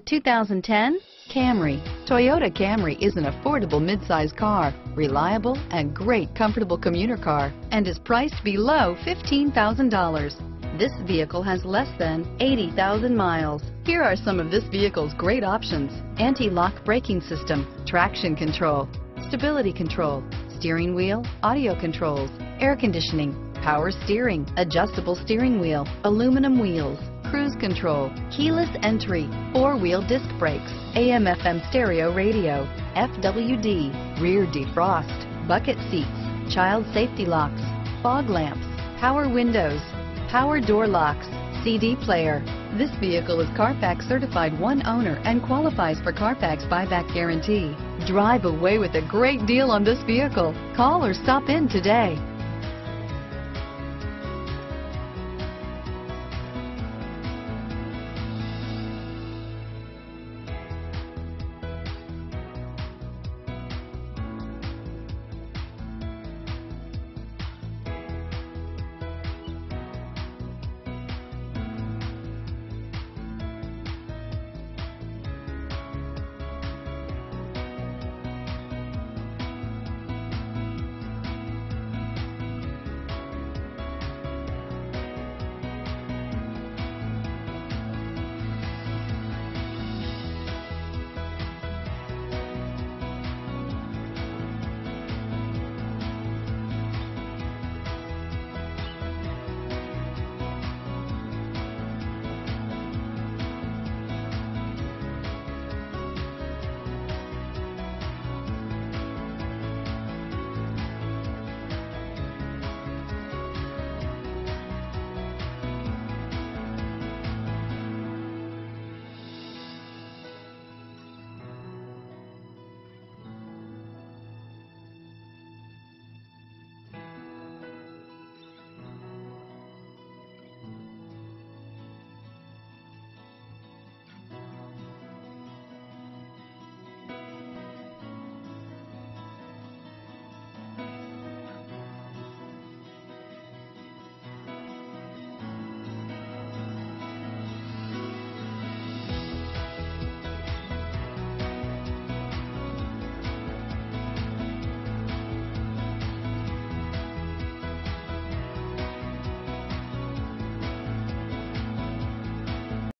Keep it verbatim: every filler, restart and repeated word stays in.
two thousand ten Camry. Toyota Camry is an affordable midsize car, reliable and great comfortable commuter car, and is priced below fifteen thousand dollars. This vehicle has less than eighty thousand miles. Here are some of this vehicle's great options: anti-lock braking system, traction control, stability control, steering wheel audio controls, air conditioning, power steering, adjustable steering wheel, aluminum wheels, cruise control, keyless entry, four-wheel disc brakes, A M F M stereo radio, F W D, rear defrost, bucket seats, child safety locks, fog lamps, power windows, power door locks, C D player. This vehicle is Carfax certified one owner and qualifies for Carfax buyback guarantee. Drive away with a great deal on this vehicle. Call or stop in today.